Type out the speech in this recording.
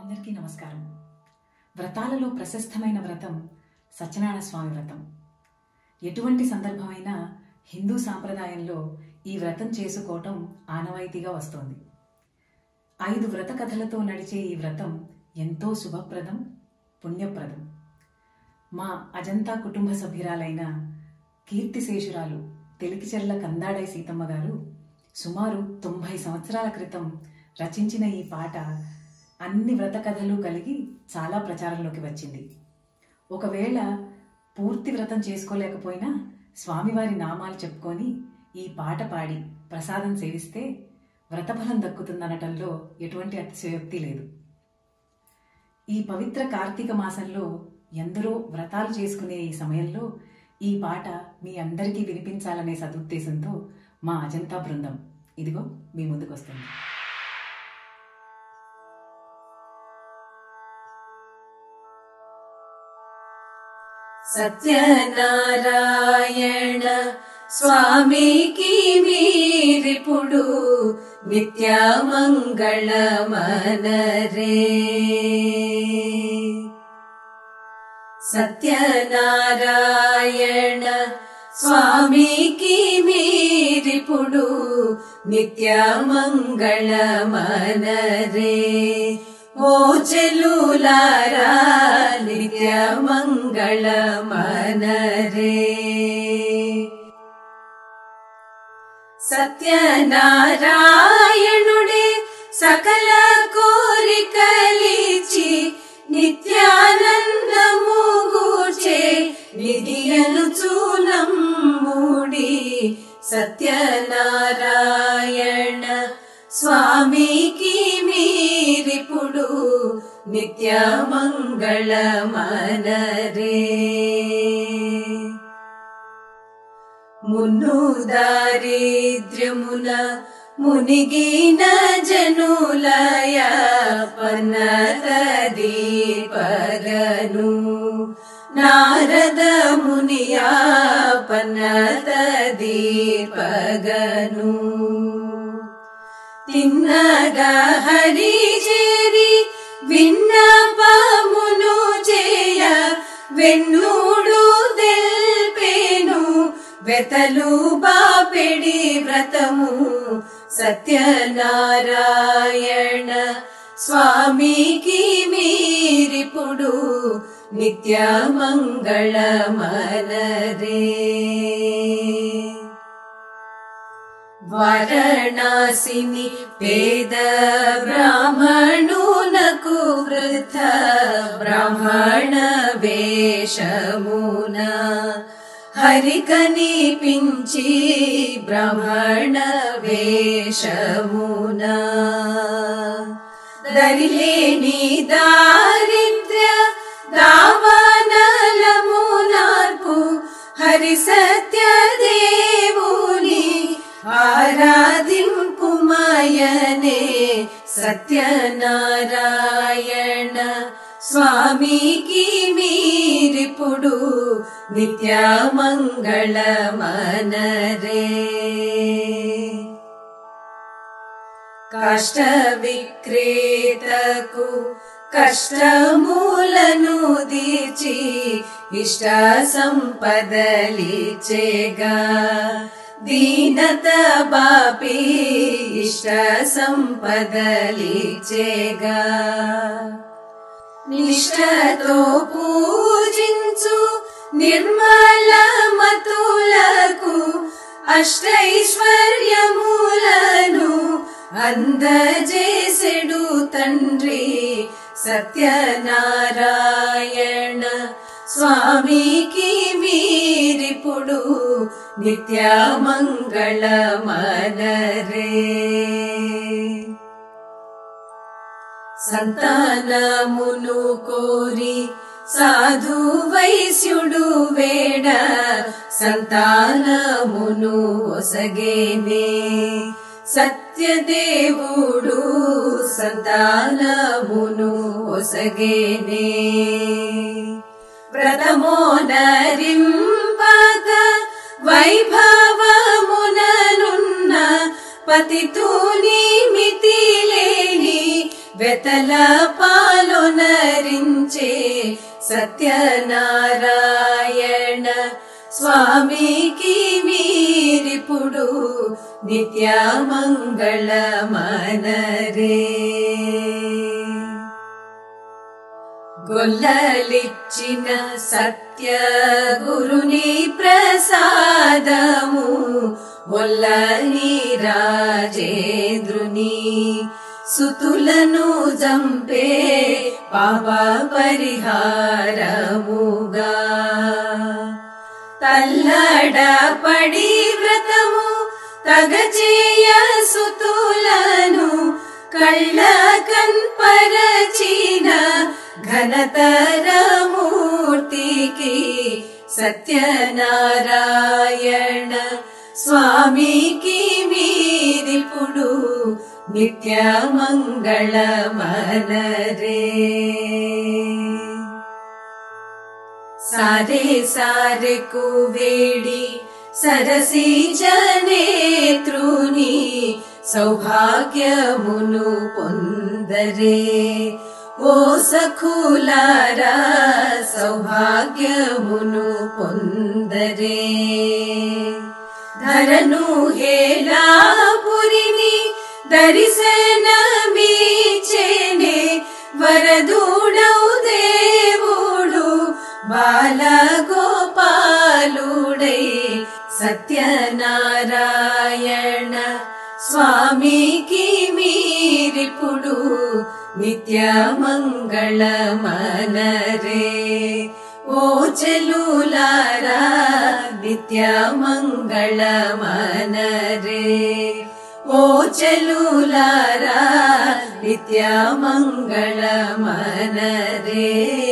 అందరికీ నమస్కారం. వ్రతాలలో ప్రశస్తమైన వ్రతం సత్యనారాయణ స్వామి వ్రతం. ఎటువంటి సందర్భమైనా హిందూ సాంప్రదాయంలో ఈ వ్రతం చేసుకోవటం ఆనవాయితీగా వస్తోంది. 5 వ్రత కథలతో నడిచే ఈ వ్రతం ఎంతో శుభప్రదం, పుణ్యప్రదం. మా అజంతా కుటుంబ సభ్యురాలైన కీర్తిశేషురాలు తెలికిచెర్ల కందాడై సీతమ్మ గారు సుమారు 90 సంవత్సరాల క్రితం రచించిన ఈ పాట అన్ని వ్రత కథలు కలిగి చాలా ప్రచారంలోకి వచ్చింది. ఒకవేళ పూర్తి వ్రతం చేసుకోలేకపోయినా స్వామివారి నామాలు చెప్పుకొని ఈ పాట పాడి ప్రసాదం సేవిస్తే వ్రతఫలం దక్కుతుందనటంలో ఎటువంటి అతిశయోక్తి లేదు. ఈ పవిత్ర కార్తీక మాసంలో ఎందరో వ్రతాలు చేసుకునే ఈ సమయంలో ఈ పాట మీ అందరికీ వినిపించాలనే సదుద్దేశంతో మా అజంతా బృందం ఇదిగో మీ ముందుకొస్తుంది. సత్యనారాయణ స్వామికి మీరిప్పుడు నిత్యమంగళమనరే. సత్యనారాయణ స్వామికి మీరిప్పుడు నిత్యమంగళమనరే. ఓ చెలులారా నిత్యమంగళమనరే. సత్యనారాయణుడే సకల కోరికలిచ్చి నిత్యానందము గూర్చే నిధియను చూనమ్ముడి. సత్యనారాయణ స్వామికి మీరిప్పుడు నిత్యమంగళమనరే. మున్ను దారిద్ర్యమున మునిగిన జనులయ పన్నతదీపగను నారద మునియా పన్నతదీపగను. తిన్నగా హరి చేరి విన్నపమును చేయ వెన్నుడు తెల్పెను వెతలు బాపెడి వ్రతము. సత్యనారాయణ స్వామికి మీరిప్పుడు నిత్యమంగళమనరే. వారణాసిని పేద బ్రాహ్మణునకు వృద్ధ బ్రాహ్మణ వేషమున హరి కనిపించి బ్రాహ్మణ వేషమున దరిలేని దారిద్ర్య దావానలమునార్పు హరి సత్యదేవుని ఆరాధింపుమయనే. సత్యనారాయణ స్వామికి మీరిప్పుడు నిత్యమంగళమనరే. కష్ట విక్రేతకు కష్టమూలను తీర్చి ఇష్ట సంపదలిచేగా దీనత బాపి ఇష్ట సంపదలిచేగా. నిష్ఠతో పూజించు నిర్మల మతులకు అష్టైశ్వర్యములను అందజేసెడు తండ్రి. సత్యనారాయణ స్వామికి మీరిప్పుడు నిత్యమంగళమనరే. సంతానమును కోరి సాధు వైశ్యుడు వేడ సంతానమును ఒసగేనే. సత్యదేవుడు సంతానమును ఒసగేనే. వ్రతమోనరింపక వైభవముననున్న పతితుని మితి లేని వెతల పాల స్వామికి మీరిప్పుడు నిత్యమంగళమనరే. గొల్లలిచ్చిన సత్య గురుని ప్రసాదము గొల్లని రాజేంద్రుని సుతులను జంపే పాప పరిహారముగా తల్లడపడి వ్రతము తగచేయ సుతులను కళ్ళ కన్పరచిన ఘనతరమూర్తికి సత్యనారాయణ స్వామికి మీరిప్పుడు నిత్యమంగళమనరే. సారే సారెకు వేడి సరసిజనేత్రుని సౌభాగ్యమును పొందరే. ఓ సఖులారా సౌభాగ్యమును పొందరే. ధరను హేలాపురిని దర్శనమిచ్చేనే వరదుడౌ దేవుడు బాలగోపాలుడై సత్యనారాయణ స్వామికి మీరిప్పుడు నిత్యమంగళమనరే. ఓ చెలులారా నిత్యమంగళమనరే. ఓ చెలులారా నిత్యమంగళమనరే.